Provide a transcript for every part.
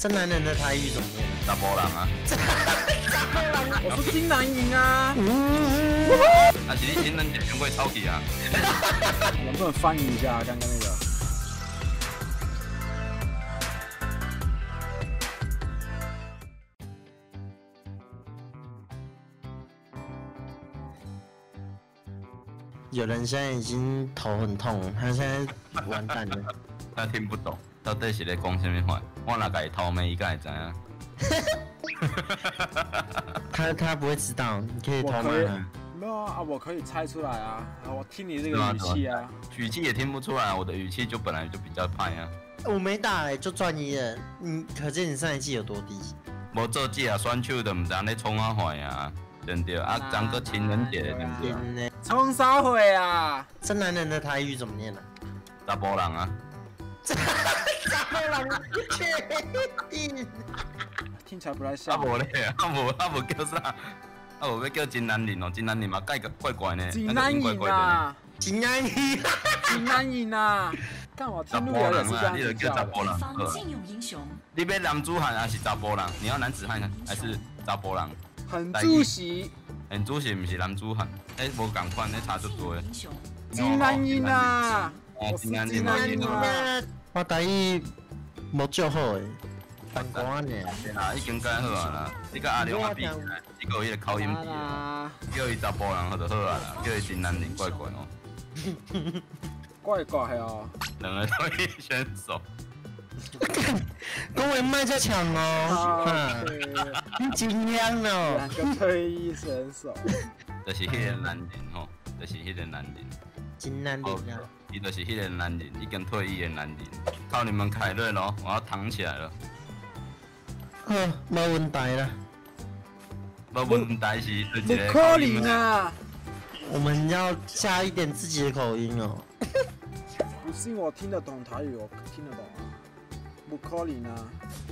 这男人的台语怎么念？ 查甫人啊。 我是金南银啊。 啊是你咱上过超级啊。 能不能翻译一下刚刚那个？ 有人现在已经头很痛，他现在完蛋了。 他听不懂，到底是在讲什么话？我哪个头妹，伊敢会知影？ 他不会知道，你可以偷骂他。 没有啊，我可以猜出来啊。我听你这个语气啊， 语气也听不出来，我的语气就本来就比较派啊。 我没打就转移了，可见你上一季有多低。 无做姐啊，选手就唔知咧冲啊坏啊，对不对？啊，昨个情人节对不对？ 冲啥会啊？ 这男人的台语怎么念啊？ 查甫人啊。 查甫人确定？ 听起来不太像。 啊无咧，啊无叫啥？啊无要叫金南林哦，金南林嘛怪怪呢。 金南银啊！ 金南银， 金南银啊！干我听路人也是这样子叫的。 你要男子汉还是查甫人？你要男子汉还是查甫人？ 很主席。 很主席不是男子汉，无共款，差足多。 金南银啊！ 我是金南银啊！ 我台语无足好诶，反光呢。 对啦，已经改好啊啦。你甲阿良啊比，伊个有迄个口音比啊，叫伊查甫人好就好啊啦，叫伊金南林怪怪哦。 怪怪哦。 两个退役选手。 跟我麦在抢哦，你真香哦。 两个退役选手。 就是迄个男人吼，就是迄个男人。 金南林啊。 伊就是迄个男人，已经退役的男人。靠你们凯瑞咯，我要躺起来了。 没问题啦。 没问题是不可能啊！ 我们要加一点自己的口音哦。 不是我听得懂台语，我听得懂啊。不可能啊！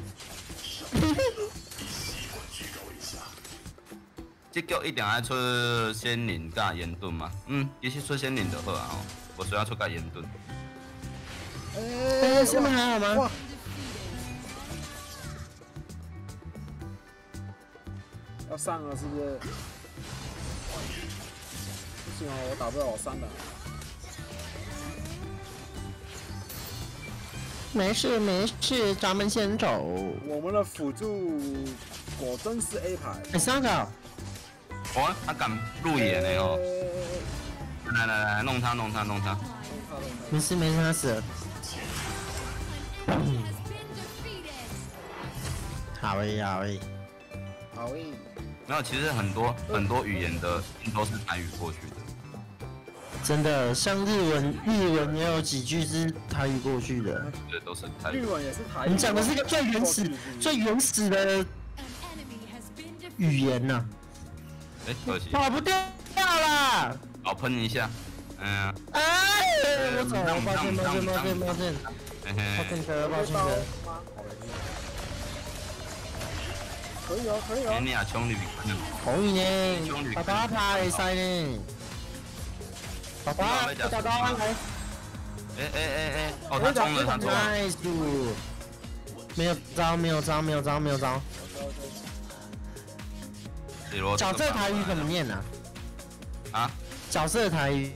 这局一定要出仙灵加盐盾嘛？其实出仙灵就好啊，我需要出个盐盾。 下面还好吗？ 要上了是不是？不行哦，我打不了我3的。 没事没事，咱们先走。 我们的辅助果真是 A 牌。 3个。 哦，他敢入野呢哦！来，弄他。 没事，他死了。好诶。 没有，其实很多语言的都是台语过去的。 真的，像日文也有几句是台语过去的。 对，都是台语。 日文也是台语。 你讲的是一个最原始的语言呐。 可惜。 跑不掉了。 好，喷一下。 我走了，抱歉。抱歉哥。 可以哦。 你啊，穷女。 可以呢。爸爸怕会使呢。爸爸来。 他中了。 nice。没有招。角色台语怎么念啊？ 啊？ 角色台语。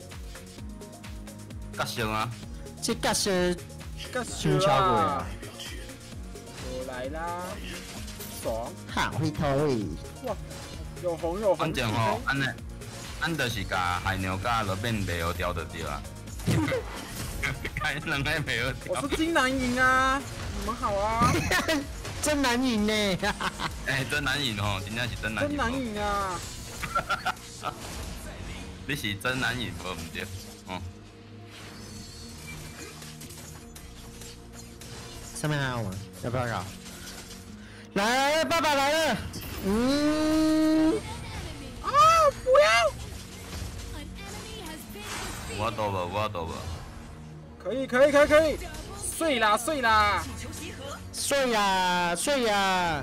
角色啊？ 这角色。新超过啊。 我来啦。爽。 好会头诶。 哇，有红。 反正吼，俺就是甲海牛甲落面袂好调就对啊。开两个袂好调。 我是金南银啊，你们好啊。 真难赢呢！ 真难赢哦，真正是真难赢。 真难赢啊！ 你是真难赢，无唔对，哦。 上面还有吗？要不要搞？来，爸爸来了。 不要！ 我倒吧。 可以。睡啦！ 睡呀！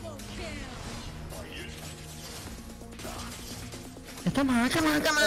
你干嘛？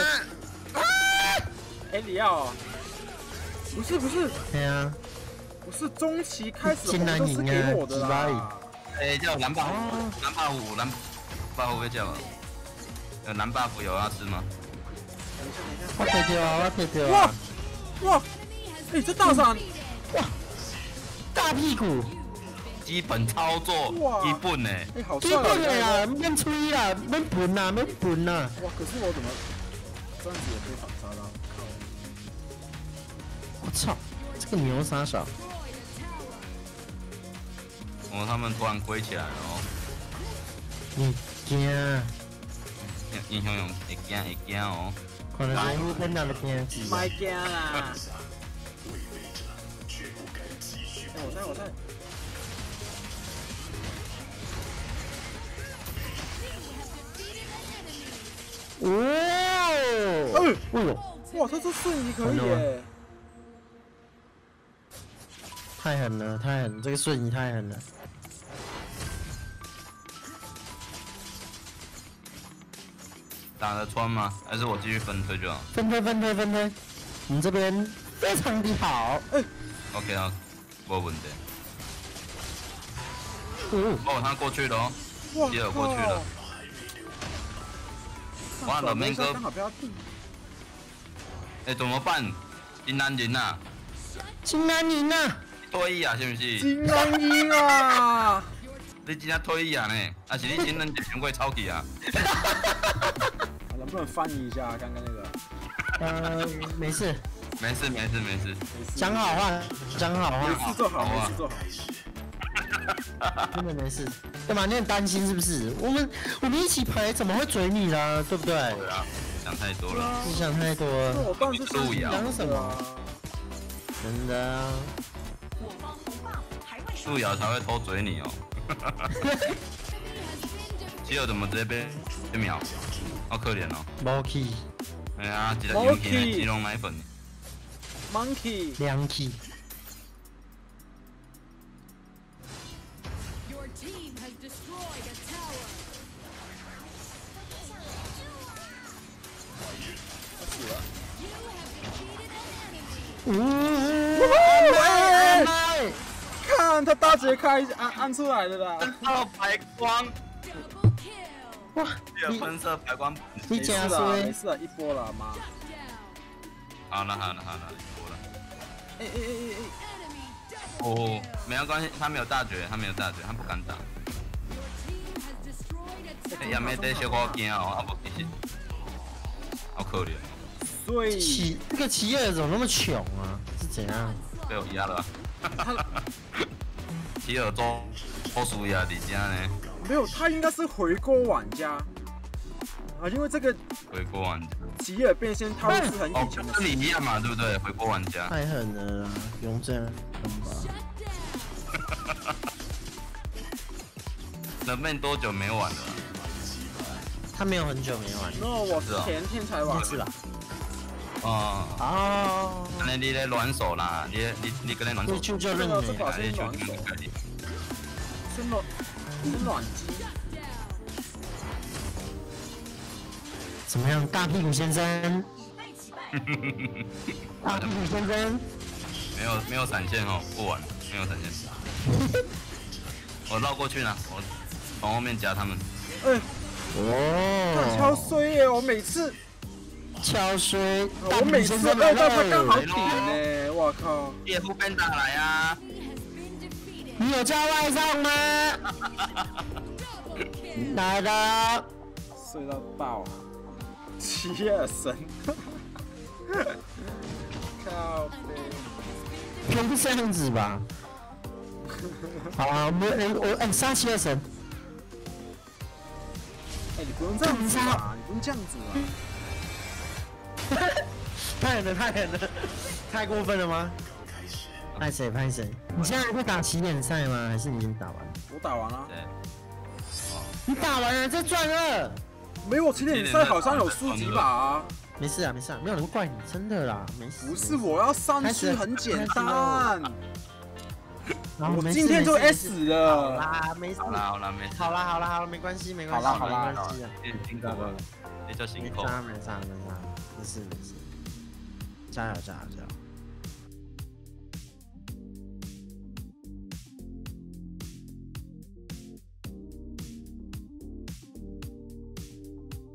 里奥。不是。 对啊。 不不是中期开始红都是给我的啦。 哎，叫蓝 buff， 蓝 buff， 蓝 buff 会不会叫啊？蓝 buff 有要吃吗？ 我退掉啊！我退掉啊！ 哇！哎，这大闪！ 哇！大屁股！ 基本操作基本呢？ 哎，好基帅本啦，免吹啦，免喷啦，免喷啦！ 哇！可是我怎么这样子也被反杀到？ 我操！这个牛傻小。 哦，他们突然归起来了哦。 你惊？ 英雄会惊哦。 可能是你看到的片子。 卖惊啦！我在。 哦！哎呦！ 哇，他这瞬移可以耶！ 太狠了，太狠！这个瞬移太狠了。 打得穿吗？还是我继续分推就好？ 分推！我们这边非常的好。 OK 啊，没问题。 哦， 他过去了哦，基尔过去了。哇，冷面哥，哎，怎么办？金南银呐！ 金南银呐！ 退役啊，是不是？ 金南银啊！ 你真正退役啊呢？还是你真正就伤过超级啊？ 能不能翻译一下刚刚那个？没事。 讲好话。 没事做好。 根本没事。干嘛？你很担心是不是？我们一起陪，怎么会嘴你啦？对不对？ 对啊，想太多了。 你想太多了。 我当然是想什么？真的啊。 素瑶才会偷嘴你哦。基尔怎么直接被秒？好可怜哦。 Monkey。 哎呀，一个勇气的鸡茸奶粉。 Monkey。 凉气。 看他大姐开按出来的啦！ 白光， 哇！ 你喷射白光， 你假说没事啊，一波了妈。 好了，一波了。 哎！ 哦，没有关系，他没有大绝，他不敢打。也没得小可惊哦，啊不其实，好可怜。 所以这个奇尔怎么那么穷啊？是怎样？ 被我压了。奇尔周输压底下呢？ 没有，他应该是回锅玩家啊，因为这个回锅玩家。 奇尔变身套是很以前的。 跟你一样嘛，对不对？回锅玩家。 太狠了啦，用这样狠吧。 冷面多久没玩了？ 他没有很久没玩。 那我前天才玩。 是啦。 哦。那你在暖手啦，你跟他暖手。 就认这把是暖手。是暖机。 怎么样，大屁股先生？大屁股先生。 没有闪现哦，不玩，没有闪现。我绕过去呢，我从后面夹他们。 哦， 超衰耶！我每次超衰， 我每次按到他刚好点呢，我靠！ 叶夫变打来啊！ 你有叫外送吗？来的。 睡到爆，奇尔神，靠背， 不这样子吧？好啊，我杀奇尔神。 你不用这样子啊！你不用这样子啊！ 太狠了，太过分了吗？拍谁？你现在会打起点赛吗？还是你已经打完了？ 我打完了。 你打完了，这赚2。 没有起点赛好像有输几把啊。 没事啊，没有人怪你，真的啦，没事。 不是，我要上去很简单。 我今天就 S 了。 好啦，没事。好啦，没关系。好啦， 辛苦了，你叫辛苦。 没事，加油。